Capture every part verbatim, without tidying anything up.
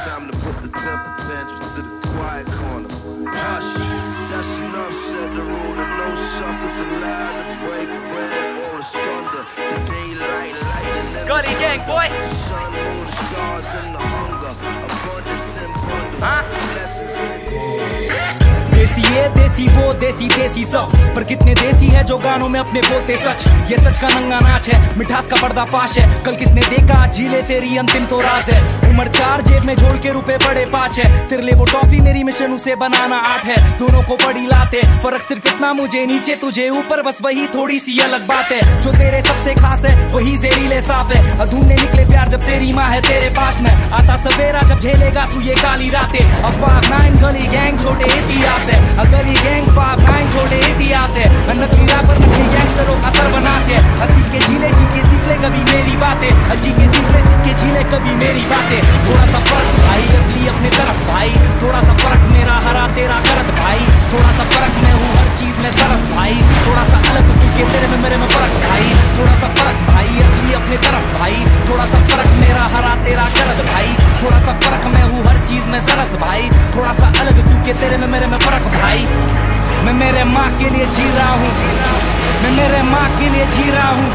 time to put the temper tantrums to the quiet corner. Hush, that's enough, said the rule. And no suckers allowed to break bread or asunder. The daylight, lightning, Gully gang, boy. The sun, moon, the stars, and the hunger. Abundance and bundles. Huh? Blessings and देसी ये देसी वो देसी देसी सब, पर कितने देसी है जो गानों में अपने बोलते सच। ये सच का नंगा नाच है, मिठास का पर्दाफाश है। कल किसने देखा झीले तेरी अंतिम तो राज है। उम्र चार जेब में झोल के रुपए बड़े पाँच है। तेरे लिए वो टॉफी मेरी मिशन उसे बनाना आठ है। दोनों को बड़ी लाते, फर्क सिर्फ इतना मुझे नीचे तुझे ऊपर, बस वही थोड़ी सी अलग बात है। जो तेरे सबसे खास है वही जहरीले साफ है। अधूरे निकले प्यार जब तेरी माँ है तेरे पास में। आता सवेरा जब झेलेगा तू ये काली रातें। अब फाइव नाइन गली गैंग छोटे इतिहास है। गली गैंग फाइव नाइन छोटे इतिहास है। नकली रैपर नकली गैंगस्टरों का सर्वनाश है। सीख के झीले जी के सीख ले कभी मेरी बातें। जी के सीख ले सीख के झीले कभी मेरी बातें। थोड़ा सा फर्क भाई असली अपने तरफ भाई। थोड़ा सा फर्क मेरा हरा तेरा करत भाई। थोड़ा सा फर्क मैं हूँ हर चीज में सरस भाई। थोड़ा सा अलग क्योंकि तेरे में मेरे में फर्क भाई। थोड़ा सा फर्क भाई असली अपने तरफ भाई। थोड़ा सा फर्क मेरा हरा तेरा करत भाई। थोड़ा सा फर्क मैं हूँ हर चीज में सरस भाई। थोड़ा सा अलग क्योंकि तेरे में मेरे में फर्क भाई। मैं मेरे माँ के लिए जी रहा हूँ। मैं मेरे माँ के लिए जी रहा हूँ।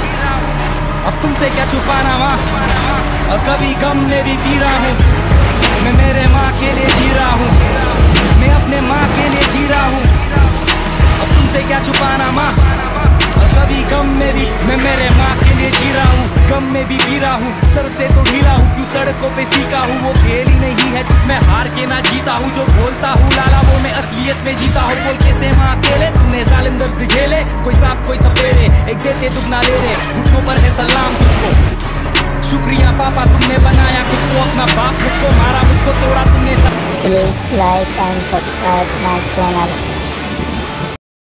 अब तुमसे क्या छुपाना माँ, और कभी गम में भी पी रहा हूँ। मैं मेरे माँ के लिए जी रहा हूँ। मैं अपने माँ के लिए जी रहा हूँ। अब तुमसे क्या छुपाना माँ, और कभी गम में भी। मैं मेरे माँ के लिए जी रहा हूँ, गम में भी पी रहा हूँ। सर से तो ढीला हूँ क्यों सड़कों पे सीखा हूँ। वो खेल ही नहीं है जिसमें हार के ना जीता हूँ। जो बोलता हूँ लाला वो मैं असलियत में जीता हूँ। बोल के से माँ अकेले तुमने जालिम दर्द झेले। कोई सांप कोई सपेरे एक देते दुगना ले रहे। घुटनों पर है सलाम तुझको, शुक्रिया पापा तुमने बनाया खुद को अपना बाप। मुझको मारा मुझको तोड़ा तुमने सब। Please like and subscribe my channel.